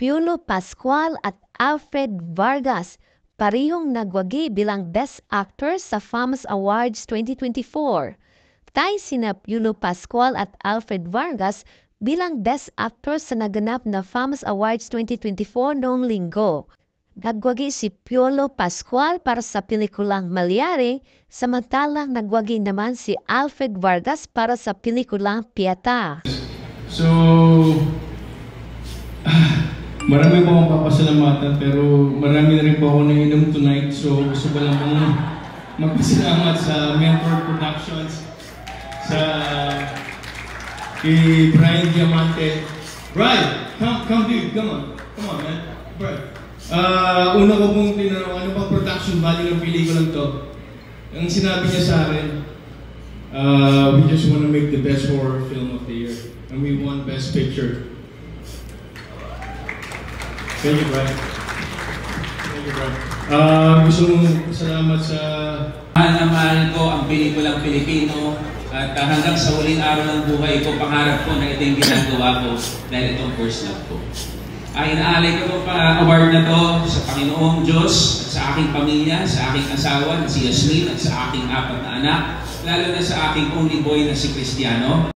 Piolo Pascual at Alfred Vargas, parihong nagwagi bilang Best Actors sa FAMAS Awards 2024. Tay sina Piolo Pascual at Alfred Vargas bilang Best Actors sa naganap na FAMAS Awards 2024 noong linggo. Nagwagi si Piolo Pascual para sa pelikulang Malyari, samantalang nagwagi naman si Alfred Vargas para sa pelikulang Pieta. So, marami po akong papasalamatan pero marami na rin po ako nainom tonight. So, gusto ko lang pong magpasalamat sa Mentor Productions, sa kay Brian Diamante. Brian, come dude, come on man. Brian. Una ko pong tinanong, ano bang production value ng pelikulang to? Ang sinabi niya sa akin, we just want to make the best horror film of the year. And we won Best Picture. Thank you, Brian. Thank you, Brian. Gusto mong salamat sa... Mahal na mahal ko ang pelikulang Pilipino at hanggang sa huling araw ng buhay ko, pangarap ko na ito yung ginagawa ko dahil itong first love ko. Inaalay ko itong award na to sa Panginoong Diyos at sa aking pamilya, sa aking asawa na si Yasmin at sa aking 4 na anak, lalo na sa aking only boy na si Cristiano.